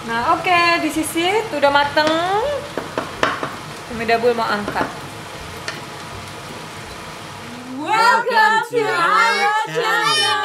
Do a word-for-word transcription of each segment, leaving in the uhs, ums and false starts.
Nah, oke, okay, di sisi udah mateng. Umi Dabul mau angkat. Welcome to our channel.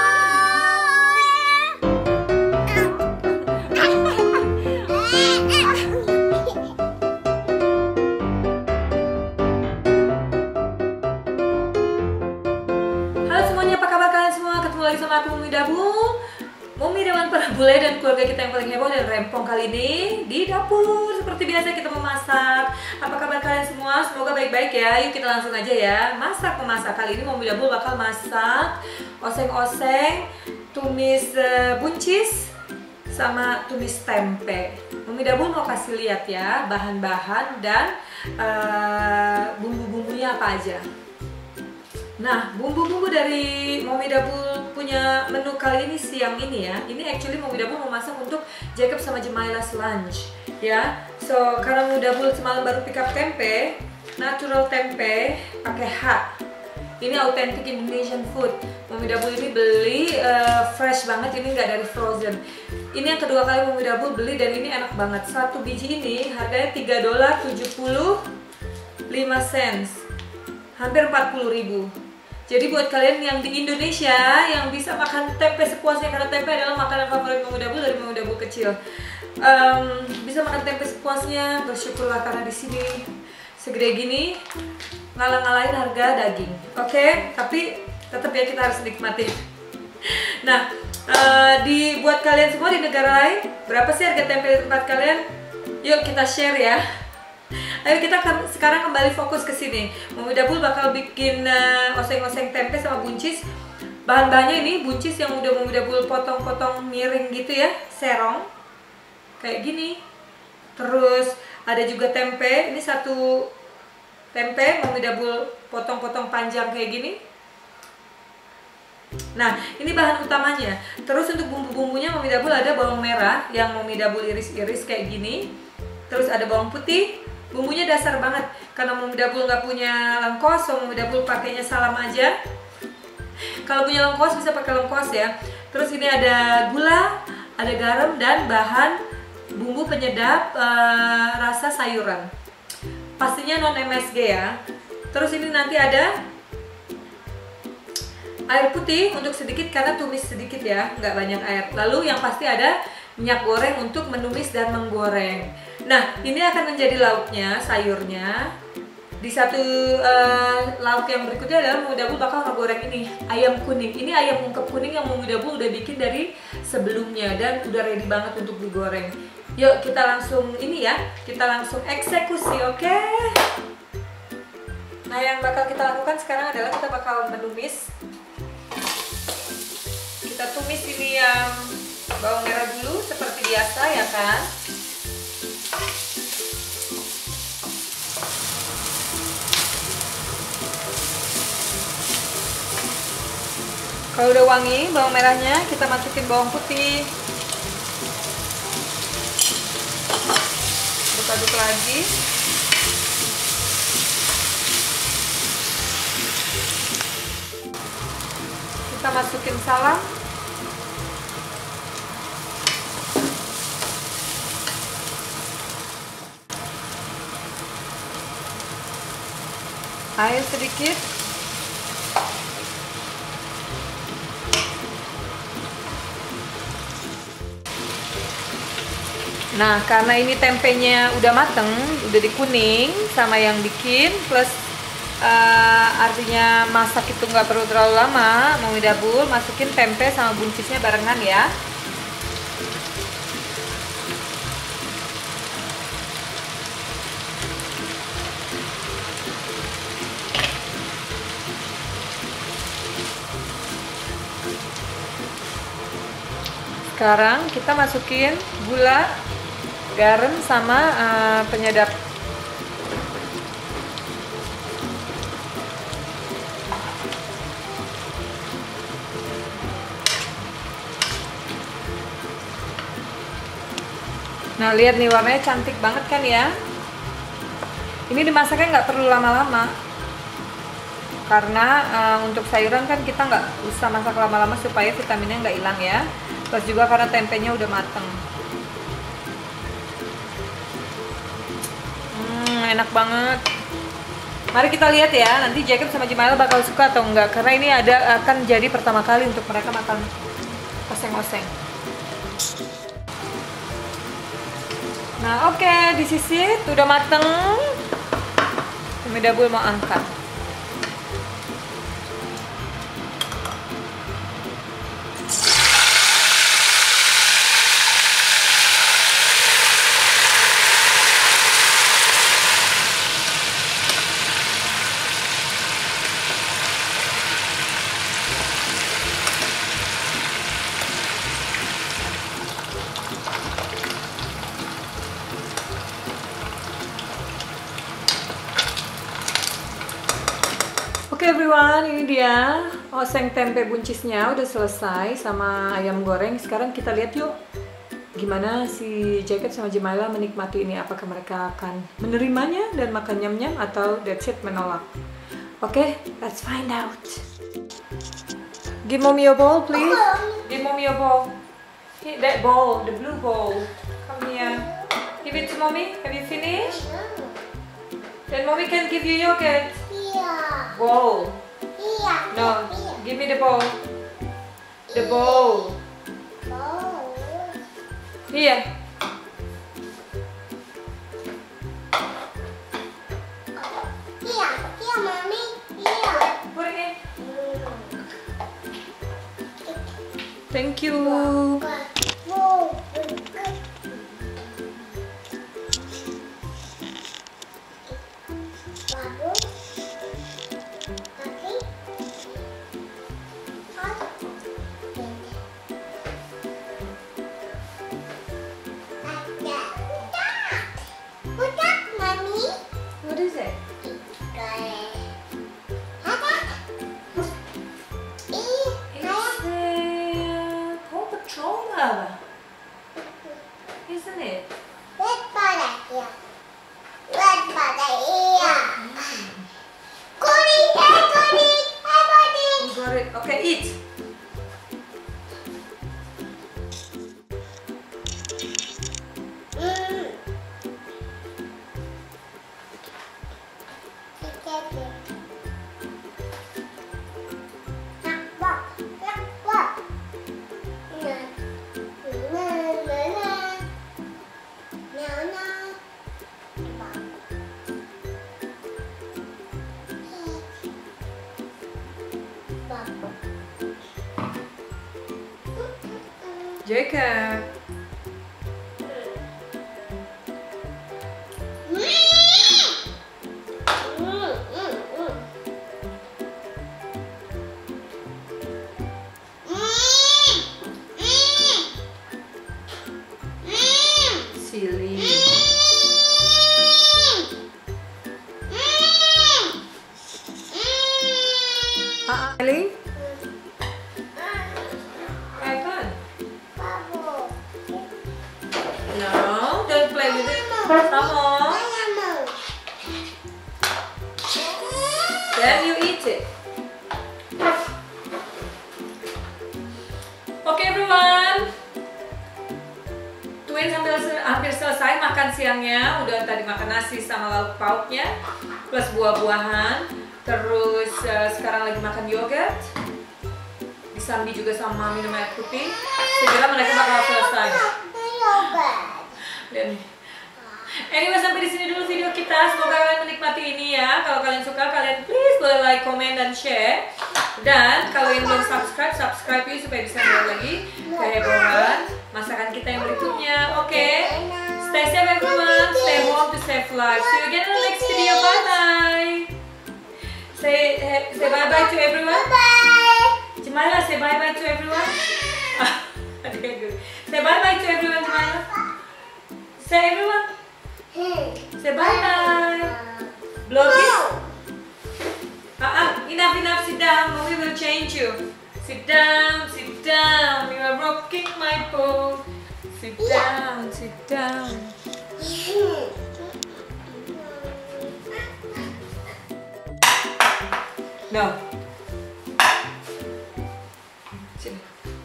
Halo semuanya, apa kabar kalian semua? Ketemu lagi sama aku Umi Dabul, Mumi Dewan para bule dan keluarga kita yang paling heboh dan rempong kali ini di dapur. Seperti biasa kita memasak. Apa kabar kalian semua? Semoga baik-baik ya. Yuk kita langsung aja ya. Masak memasak kali ini Mumi Dabul bakal masak oseng-oseng, tumis uh, buncis, sama tumis tempe. Mumi Dabul mau kasih lihat ya bahan-bahan dan uh, bumbu-bumbunya apa aja. Nah, bumbu-bumbu dari Mumi Dabul punya menu kali ini siang ini ya. Ini actually Mumi Dabul mau masak untuk Jacob sama Jemaila's lunch ya. So, karena Mumi Dabul semalam baru pick up tempe, natural tempe pakai H. Ini authentic Indonesian food. Mumi Dabul ini beli uh, fresh banget, ini nggak dari frozen. Ini yang kedua kali Mumi Dabul beli dan ini enak banget. Satu biji ini harganya tiga dolar tujuh puluh lima sen. Hampir empat puluh ribu. Jadi buat kalian yang di Indonesia yang bisa makan tempe sepuasnya, karena tempe adalah makanan favorit Mumi Dabul dari Mumi Dabul kecil, um, bisa makan tempe sepuasnya, bersyukurlah karena di sini segede gini ngalah-ngalahin harga daging. Oke, okay? Tapi tetap ya kita harus nikmatin. Nah, uh, di buat kalian semua di negara lain, berapa sih harga tempe di tempat kalian? Yuk kita share ya. Ayo kita kan sekarang kembali fokus ke sini. Mumi Dabul bakal bikin uh, oseng-oseng tempe sama buncis. Bahan-bahannya ini buncis yang udah Mumi Dabul potong-potong miring gitu ya, serong kayak gini. Terus ada juga tempe. Ini satu tempe Mumi Dabul potong-potong panjang kayak gini. Nah, ini bahan utamanya. Terus untuk bumbu-bumbunya Mumi Dabul ada bawang merah yang Mumi Dabul iris-iris kayak gini. Terus ada bawang putih. Bumbunya dasar banget, karena Mumi Dabul nggak punya lengkos, so Mumi Dabul pakainya salam aja. Kalau punya lengkos bisa pakai lengkos ya. Terus ini ada gula, ada garam dan bahan bumbu penyedap uh, rasa sayuran. Pastinya non M S G ya. Terus ini nanti ada air putih untuk sedikit karena tumis sedikit ya, nggak banyak air. Lalu yang pasti ada minyak goreng untuk menumis dan menggoreng. Nah, ini akan menjadi lauknya, sayurnya. Di satu uh, lauk yang berikutnya adalah Mumi Dabul bakal ngegoreng ini, ayam kuning. Ini ayam ungkep kuning yang Mumi Dabul udah bikin dari sebelumnya dan udah ready banget untuk digoreng. Yuk kita langsung ini ya, kita langsung eksekusi, oke? Okay? Nah, yang bakal kita lakukan sekarang adalah kita bakal menumis. Kita tumis ini yang bawang merah dulu seperti biasa ya kan. Kalau udah wangi bawang merahnya, kita masukin bawang putih. Aduk-aduk lagi. Kita masukin salam. Air sedikit. Nah, karena ini tempenya udah mateng, udah dikuning sama yang bikin, plus uh, artinya masak itu nggak perlu terlalu lama, Mumi Dabul masukin tempe sama buncisnya barengan ya. Sekarang kita masukin gula, garam sama uh, penyedap. Nah, lihat nih warnanya cantik banget kan ya. Ini dimasaknya nggak perlu lama-lama. karena uh, untuk sayuran kan kita nggak usah masak lama-lama supaya vitaminnya nggak hilang ya. Terus juga karena tempenya udah mateng. Hmm, enak banget. Mari kita lihat ya, nanti Jacob sama Jimaila bakal suka atau enggak. Karena ini ada akan jadi pertama kali untuk mereka makan oseng-oseng. Nah, oke, okay, disisit, udah mateng. Umi Dabul mau angkat. Oke okay, everyone, ini dia oseng tempe buncisnya udah selesai sama ayam goreng. Sekarang kita lihat yuk gimana si Jacob sama Jimaila menikmati ini. Apakah mereka akan menerimanya dan makan nyam-nyam atau that's it menolak. Oke, okay, let's find out. Give mommy your bowl please. Give mommy your bowl. Hit that bowl, the blue bowl. Come here. Give it to mommy. Have you finished? Then mommy can give you yogurt. Bowl. No, give me the bowl. The bowl. Here. Here, here, mommy. Here. Put it in. Thank you. What is it? It's a Paw Patrol, isn't it? Red butter here. Red butter here. Goody, hey, goody, hey, goody. You got it. Okay, eat. Mm. Jacob. Silly. Ah, Ellie? Have fun. No, don't play with it. Come on. Then you eat it. Oke everyone. Twins hampir, hampir selesai makan siangnya. Udah tadi makan nasi sama lauk pauknya plus buah-buahan. Terus uh, sekarang lagi makan yogurt. Disambi juga sama minum air putih. Segera mereka bakal selesai. Dan anyway, sampai di sini dulu video kita. Semoga kalian menikmati ini ya. Kalau kalian suka, kalian please boleh like, comment, dan share. Dan kalau yang belum subscribe, subscribe yuk supaya bisa melihat lagi kehebohan masakan kita yang berikutnya. Oke, okay? Stay safe everyone. Stay home to save lives. See you again in the next video. Bye bye. Say say bye bye to everyone. Bye. Jimaila, say bye bye to everyone. Say bye bye to everyone, Jimaila. Say everyone. Say bye bye. Blow kiss. Ah ah, enough enough. Sit down. Mommy will change you. Sit down, sit down. You are rocking my boat. Sit down, sit down. No. Sini.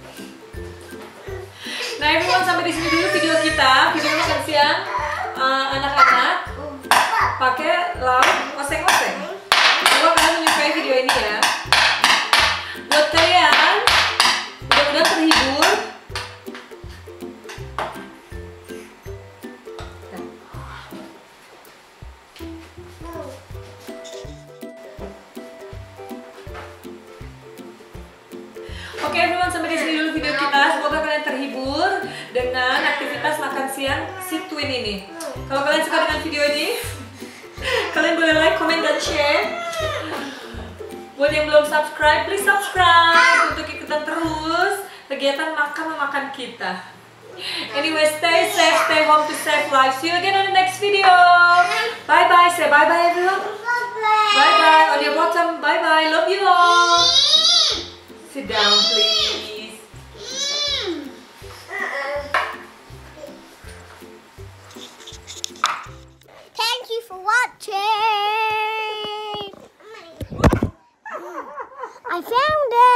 Nah everyone, sampai di sini dulu video kita. Video makan siang uh, anak-anak. pakai lauk oseng-oseng. Semoga kalian menyukai video ini ya. Buat kalian, mudah-mudahan terhibur. Oke everyone, sampai di sini dulu video kita. Semoga kalian terhibur dengan aktivitas makan siang si Twin ini. Kalau kalian suka dengan video ini, kalian boleh like, comment, dan share. Buat yang belum subscribe, please subscribe untuk ikutan terus kegiatan makan-memakan kita. Anyway, stay safe, stay home to save lives. See you again on the next video. Bye bye. Say bye bye everyone. Bye bye. On your bottom. Bye bye. Love you all. Sit down, please. Thank you for watching. I found it.